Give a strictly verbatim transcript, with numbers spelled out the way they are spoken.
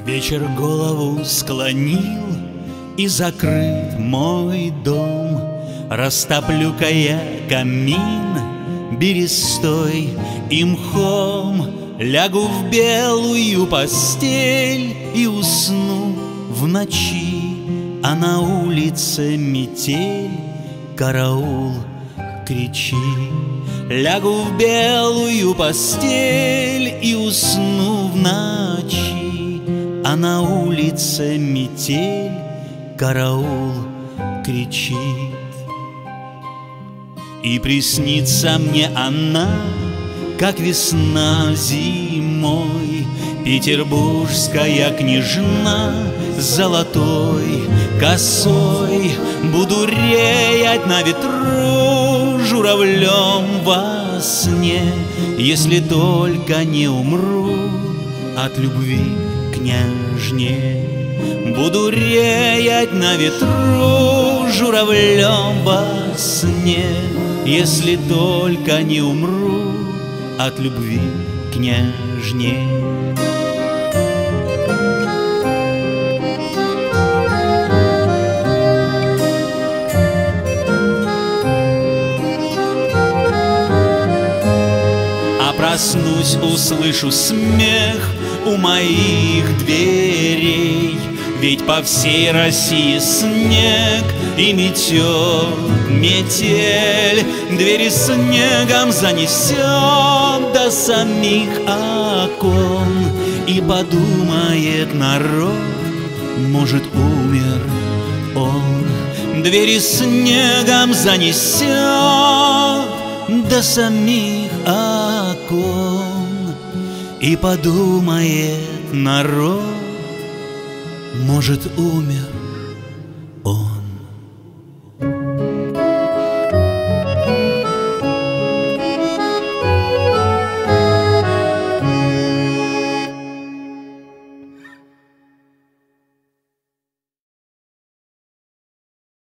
Вечер голову склонил, и закрыт мой дом. Растоплю-ка я камин берестой и мхом, лягу в белую постель и усну в ночи, а на улице метель, караул, кричи. Лягу в белую постель и усну в ночи, а на улице метель, караул, кричит. И приснится мне она, как весна зимой, петербургская княжна с золотой косой. Буду реять на ветру журавлем во сне, если только не умру от любви к княжне. Буду реять на ветру журавлем во сне, если только не умру от любви к княжне. А проснусь, услышу смех у моих дверей, ведь по всей России снег и метет метель. Двери снегом занесет до самих окон, и подумает народ, может, умер он. Двери снегом занесет до самих окон, и подумает народ, может, умер